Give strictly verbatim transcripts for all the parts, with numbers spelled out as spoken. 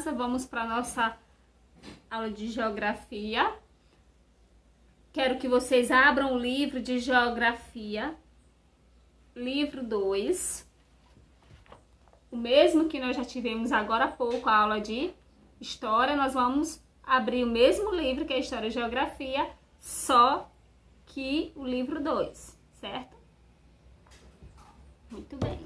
criança, vamos para a nossa aula de geografia. Quero que vocês abram o livro de geografia, livro dois. O mesmo que nós já tivemos agora há pouco, a aula de história, nós vamos abrir o mesmo livro que é História e Geografia, só que o livro dois, certo? Muito bem.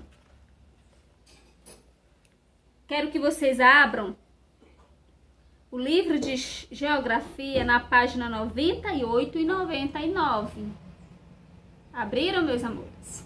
Quero que vocês abram o livro de Geografia na página noventa e oito e noventa e nove. Abriram, meus amores?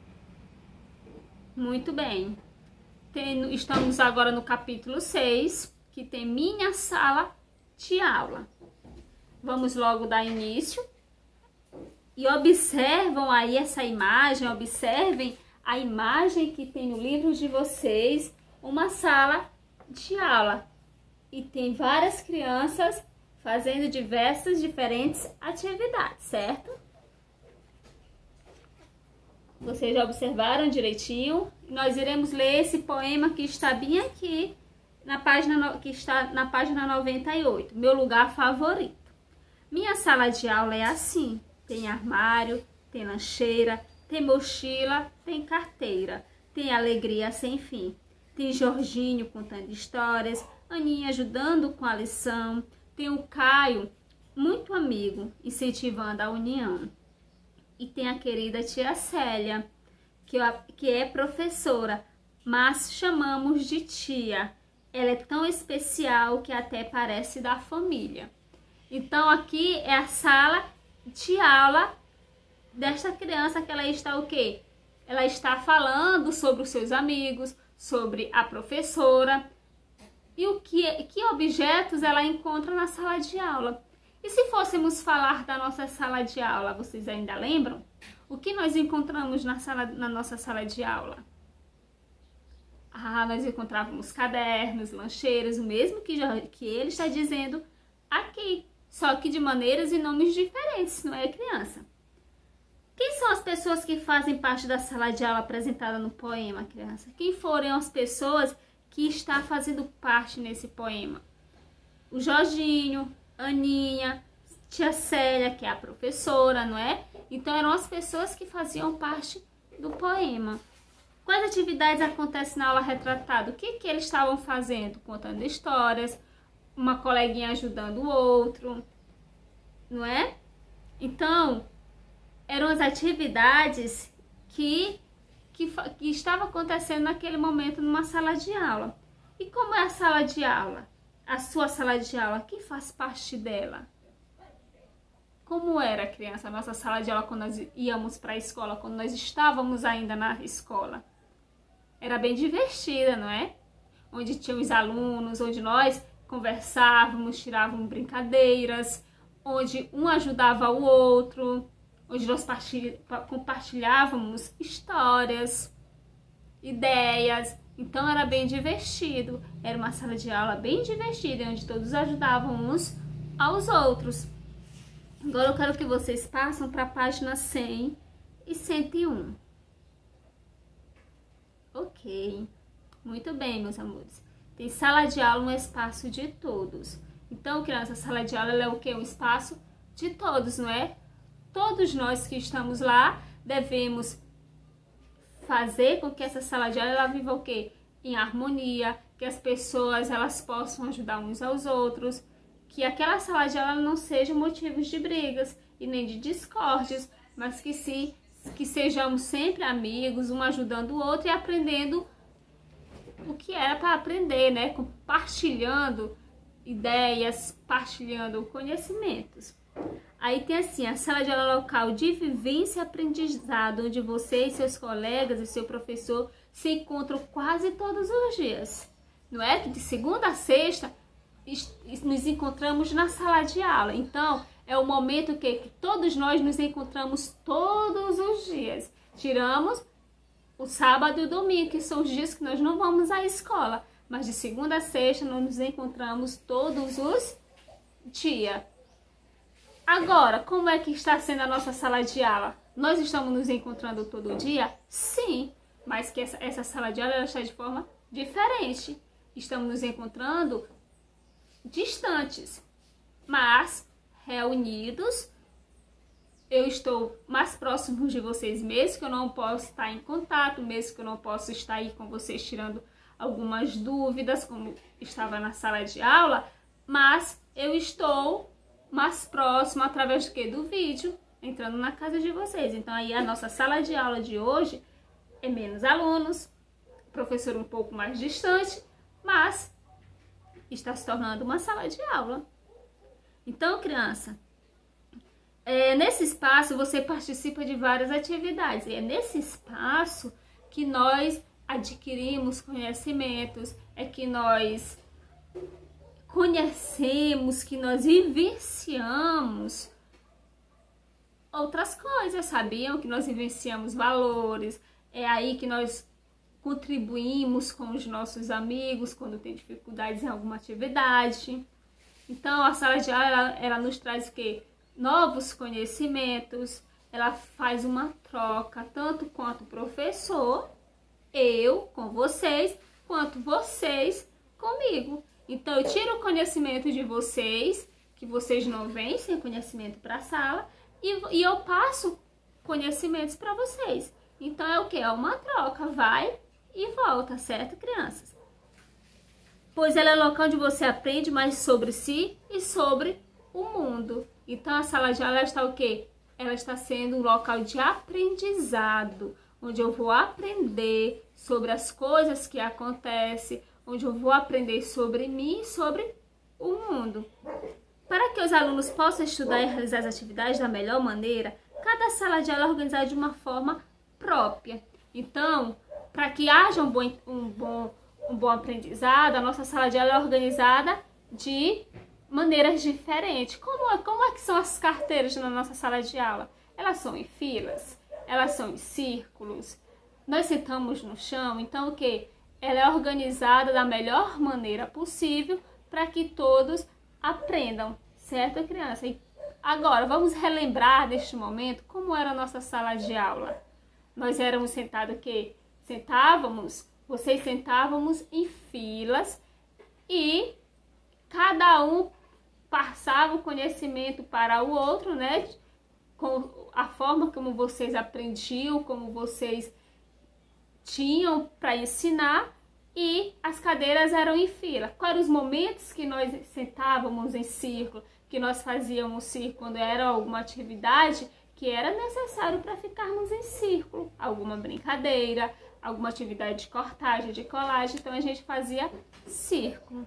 Muito bem. Tem, estamos agora no capítulo seis, que tem minha sala de aula. Vamos logo dar início. E observam aí essa imagem, observem a imagem que tem no livro de vocês, uma sala de aula. E tem várias crianças fazendo diversas, diferentes atividades, certo? Vocês já observaram direitinho? Nós iremos ler esse poema que está bem aqui, na página, que está na página noventa e oito, meu lugar favorito. Minha sala de aula é assim, tem armário, tem lancheira, tem mochila, tem carteira, tem alegria sem fim. Tem Jorginho contando histórias, Aninha ajudando com a lição, tem o Caio, muito amigo, incentivando a união. E tem a querida tia Célia, que, que é professora, mas chamamos de tia. Ela é tão especial que até parece da família. Então aqui é a sala de aula desta criança, que ela está o quê? Ela está falando sobre os seus amigos, sobre a professora e o que, que objetos ela encontra na sala de aula. E se fôssemos falar da nossa sala de aula, vocês ainda lembram? O que nós encontramos na, sala, na nossa sala de aula? Ah, nós encontrávamos cadernos, lancheiras, o mesmo que, já, que ele está dizendo aqui, só que de maneiras e nomes diferentes, não é, criança? Quem são as pessoas que fazem parte da sala de aula apresentada no poema, criança? Quem foram as pessoas que estão fazendo parte nesse poema? O Jorginho, Aninha, tia Célia, que é a professora, não é? Então eram as pessoas que faziam parte do poema. Quais atividades acontecem na aula retratada? O que, que eles estavam fazendo? Contando histórias, uma coleguinha ajudando o outro, não é? Então, eram as atividades que, que, que estavam acontecendo naquele momento numa sala de aula. E como é a sala de aula? A sua sala de aula, quem faz parte dela? Como era, criança, a nossa sala de aula quando nós íamos para a escola, quando nós estávamos ainda na escola? Era bem divertida, não é? Onde tinham os alunos, onde nós conversávamos, tirávamos brincadeiras, onde um ajudava o outro, onde nós compartilhávamos histórias, ideias. Então era bem divertido, era uma sala de aula bem divertida, onde todos ajudavam uns aos outros. Agora eu quero que vocês passem para a página cem e cento e um. Ok, muito bem, meus amores. Tem sala de aula, um espaço de todos. Então, criança, a sala de aula é o quê? Um espaço de todos, não é? Todos nós que estamos lá devemos fazer com que essa sala de aula ela viva o quê? Em harmonia, que as pessoas elas possam ajudar uns aos outros, que aquela sala de aula não seja motivo de brigas e nem de discórdias, mas que sim, que sejamos sempre amigos, um ajudando o outro e aprendendo o que era para aprender, né? Compartilhando ideias, partilhando conhecimentos. Aí tem assim, a sala de aula local de vivência e aprendizado, onde você e seus colegas e seu professor se encontram quase todos os dias. Não é? Que de segunda a sexta nos encontramos na sala de aula. Então, é o momento que, que todos nós nos encontramos todos os dias. Tiramos o sábado e o domingo, que são os dias que nós não vamos à escola. Mas de segunda a sexta, nós nos encontramos todos os dias. Agora, como é que está sendo a nossa sala de aula? Nós estamos nos encontrando todo dia? Sim, mas que essa, essa sala de aula ela está de forma diferente. estamos nos encontrando distantes, mas reunidos. Eu estou mais próximo de vocês, mesmo que eu não possa estar em contato, mesmo que eu não possa estar aí com vocês tirando algumas dúvidas, como estava na sala de aula, mas eu estou mais próximo através do que? Do vídeo, entrando na casa de vocês. Então aí a nossa sala de aula de hoje é menos alunos, professor um pouco mais distante, mas está se tornando uma sala de aula. Então, criança, É, nesse espaço você participa de várias atividades, e é nesse espaço que nós adquirimos conhecimentos, é que nós conhecemos, que nós vivenciamos outras coisas, sabiam? Que nós vivenciamos valores, é aí que nós contribuímos com os nossos amigos quando tem dificuldades em alguma atividade. Então a sala de aula, ela, ela nos traz o quê? Novos conhecimentos, ela faz uma troca, tanto quanto o professor, eu com vocês, quanto vocês comigo. Então eu tiro o conhecimento de vocês, que vocês não vêm sem conhecimento para a sala, e, e eu passo conhecimentos para vocês. Então é o que? É uma troca, vai e volta, certo, crianças? Pois ela é o local onde você aprende mais sobre si e sobre o mundo. Então a sala de aula está o quê? Ela está sendo um local de aprendizado, onde eu vou aprender sobre as coisas que acontecem, onde eu vou aprender sobre mim e sobre o mundo. Para que os alunos possam estudar e realizar as atividades da melhor maneira, cada sala de aula é organizada de uma forma própria. Então, para que haja um bom, um bom, um bom aprendizado, a nossa sala de aula é organizada de maneiras diferentes. Como, como é que são as carteiras na nossa sala de aula? Elas são em filas, elas são em círculos, nós sentamos no chão, então o que? Ela é organizada da melhor maneira possível para que todos aprendam, certo, criança? E agora, vamos relembrar deste momento como era a nossa sala de aula. Nós éramos sentados o quê? Sentávamos, vocês sentávamos em filas e cada um passava o conhecimento para o outro, né? Com a forma como vocês aprendiam, como vocês tinham para ensinar, e as cadeiras eram em fila. Quais eram os momentos que nós sentávamos em círculo, que nós fazíamos círculo quando era alguma atividade que era necessário para ficarmos em círculo? Alguma brincadeira, alguma atividade de cortagem, de colagem, então a gente fazia círculo.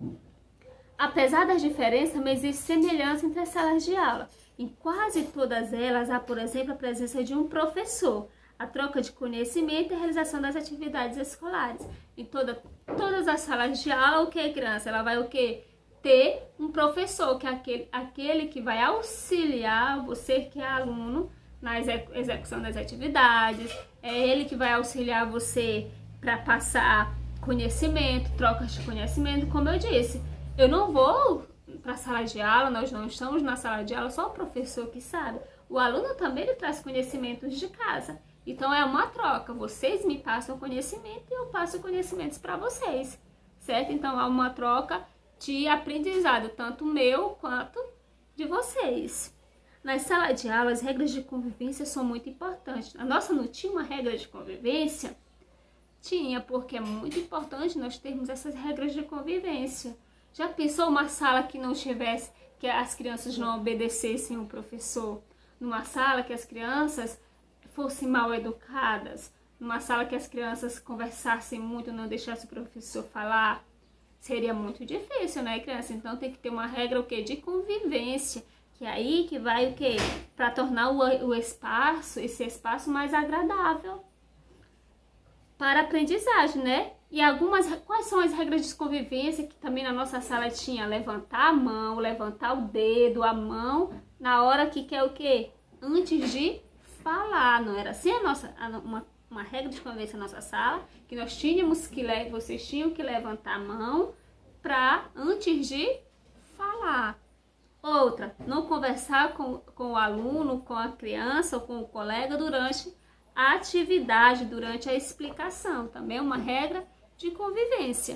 Apesar das diferenças, mas existe semelhança entre as salas de aula. Em quase todas elas há, por exemplo, a presença de um professor, a troca de conhecimento e a realização das atividades escolares. Em toda, todas as salas de aula, o que, criança? Ela vai o quê? Ter um professor, que é aquele, aquele que vai auxiliar você que é aluno na execução das atividades. É ele que vai auxiliar você para passar conhecimento, trocas de conhecimento, como eu disse. Eu não vou para a sala de aula, nós não estamos na sala de aula, só o professor que sabe. O aluno também ele traz conhecimentos de casa. Então é uma troca, vocês me passam conhecimento e eu passo conhecimentos para vocês, certo? Então há uma troca de aprendizado, tanto meu quanto de vocês. Na sala de aula, as regras de convivência são muito importantes. A nossa não tinha uma regra de convivência? Tinha, porque é muito importante nós termos essas regras de convivência. Já pensou uma sala que não tivesse, que as crianças não obedecessem o professor? Numa sala que as crianças fossem mal educadas? Numa sala que as crianças conversassem muito, não deixassem o professor falar? Seria muito difícil, né, criança? Então tem que ter uma regra o quê? De convivência, que é aí que vai o quê? Para tornar o, o espaço, esse espaço mais agradável para a aprendizagem, né? E algumas, quais são as regras de convivência que também na nossa sala tinha? Levantar a mão, levantar o dedo, a mão, na hora que quer o quê? Antes de falar, não era assim a nossa, uma, uma regra de convivência na nossa sala, que nós tínhamos que, vocês tinham que levantar a mão para antes de falar. Outra, não conversar com, com o aluno, com a criança ou com o colega durante a atividade, durante a explicação, também é uma regra de convivência.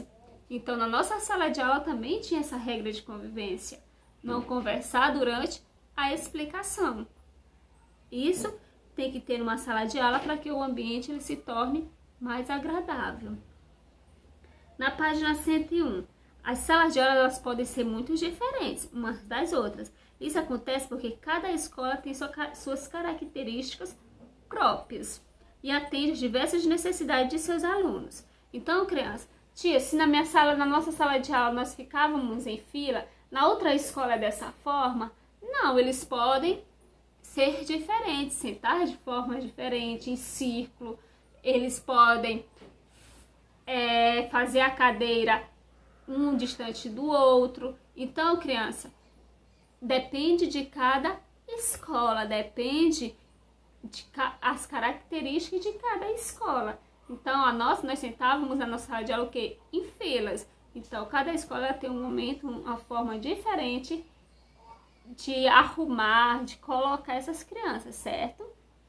Então, na nossa sala de aula também tinha essa regra de convivência. Não conversar durante a explicação. Isso tem que ter uma sala de aula para que o ambiente ele se torne mais agradável. Na página cento e um, as salas de aula elas podem ser muito diferentes umas das outras. Isso acontece porque cada escola tem sua, suas características próprias e atende às diversas necessidades de seus alunos. Então, criança, tia, se na minha sala, na nossa sala de aula nós ficávamos em fila, na outra escola é dessa forma? Não, eles podem ser diferentes, sentar de forma diferente, em círculo. Eles podem é, fazer a cadeira um distante do outro. Então, criança, depende de cada escola, depende de ca as características de cada escola. Então, a nossa, nós sentávamos na nossa sala de aula o quê? Em filas. Então, cada escola tem um momento, uma forma diferente de arrumar, de colocar essas crianças, certo?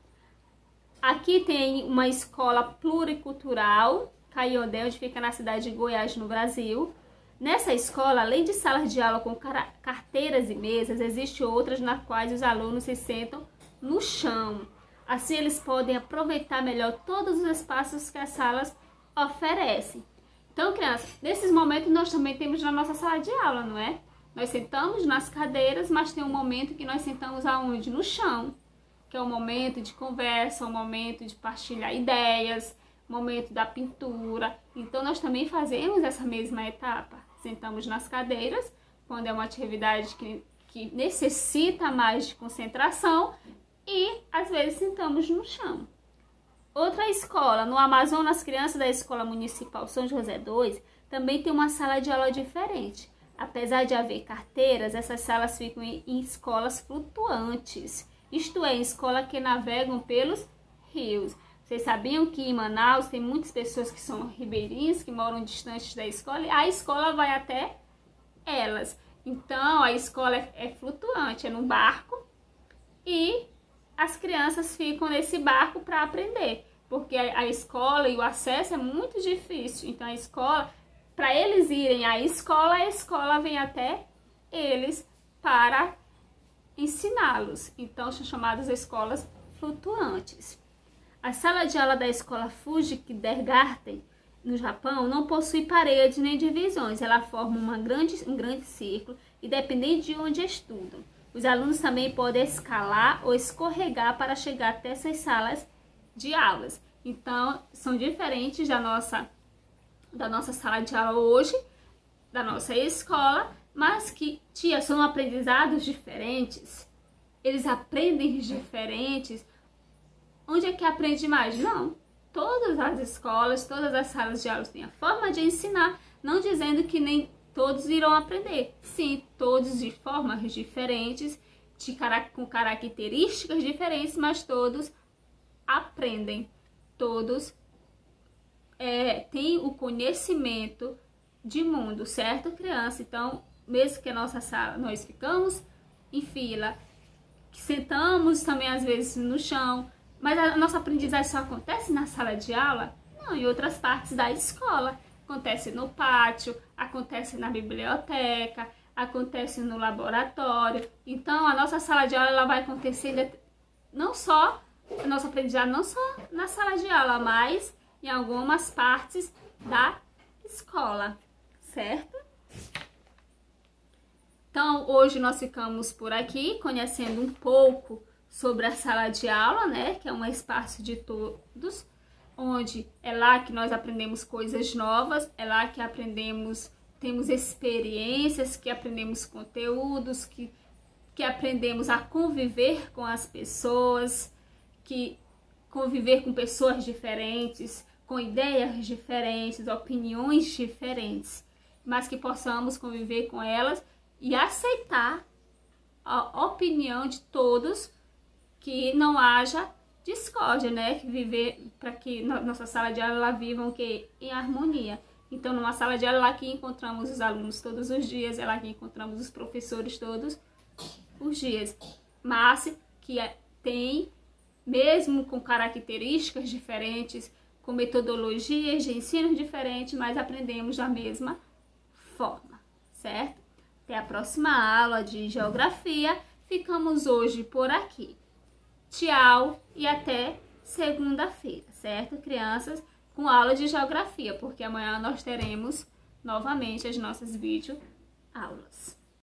Aqui tem uma escola pluricultural, Caiondé, onde fica na cidade de Goiás, no Brasil. Nessa escola, além de salas de aula com carteiras e mesas, existem outras nas quais os alunos se sentam no chão. Assim, eles podem aproveitar melhor todos os espaços que as salas oferecem. Então, crianças, nesses momentos nós também temos na nossa sala de aula, não é? Nós sentamos nas cadeiras, mas tem um momento que nós sentamos aonde? No chão, que é o momento de conversa, o momento de partilhar ideias, o momento da pintura. Então, nós também fazemos essa mesma etapa. Sentamos nas cadeiras, quando é uma atividade que, que necessita mais de concentração, e às vezes sentamos no chão. Outra escola, no Amazonas, as crianças da Escola Municipal São José dois também tem uma sala de aula diferente. Apesar de haver carteiras, essas salas ficam em, em escolas flutuantes, isto é, em escolas que navegam pelos rios. Vocês sabiam que em Manaus tem muitas pessoas que são ribeirinhas, que moram distantes da escola, e a escola vai até elas. Então, a escola é, é flutuante, é num barco, e as crianças ficam nesse barco para aprender, porque a, a escola e o acesso é muito difícil. Então, a escola, para eles irem à escola, a escola vem até eles para ensiná-los. Então, são chamadas escolas flutuantes. A sala de aula da escola Fuji Kindergarten, no Japão, não possui paredes nem divisões. Ela forma uma grande, um grande círculo e dependendo de onde estudam. Os alunos também podem escalar ou escorregar para chegar até essas salas de aulas. Então, são diferentes da nossa, da nossa sala de aula hoje, da nossa escola, mas que, tia, são aprendizados diferentes. Eles aprendem diferentes. Onde é que aprende mais? Não. Todas as escolas, todas as salas de aula têm a forma de ensinar, não dizendo que nem todos irão aprender. Sim, todos de formas diferentes, de, com características diferentes, mas todos aprendem. Todos é, têm o conhecimento de mundo, certo, criança? Então, mesmo que a nossa sala, nós ficamos em fila, sentamos também às vezes no chão, mas a nossa aprendizagem só acontece na sala de aula? Não, em outras partes da escola. Acontece no pátio, acontece na biblioteca, acontece no laboratório. Então, a nossa sala de aula ela vai acontecer não só, a nossa aprendizagem não só na sala de aula, mas em algumas partes da escola, certo? Então, hoje nós ficamos por aqui, conhecendo um pouco sobre a sala de aula, né? Que é um espaço de todos, onde é lá que nós aprendemos coisas novas, é lá que aprendemos, temos experiências, que aprendemos conteúdos, que, que aprendemos a conviver com as pessoas, que conviver com pessoas diferentes, com ideias diferentes, opiniões diferentes, mas que possamos conviver com elas e aceitar a opinião de todos, que não haja discórdia, né? Que viver para que nossa sala de aula vivam que em harmonia. Então, numa sala de aula lá que encontramos os alunos todos os dias, é lá que encontramos os professores todos os dias, mas que tem, mesmo com características diferentes, com metodologias de ensino diferentes, mas aprendemos da mesma forma, certo? Até a próxima aula de geografia. Ficamos hoje por aqui. Tchau e até segunda-feira, certo, crianças? Com aula de geografia, porque amanhã nós teremos novamente as nossas videoaulas.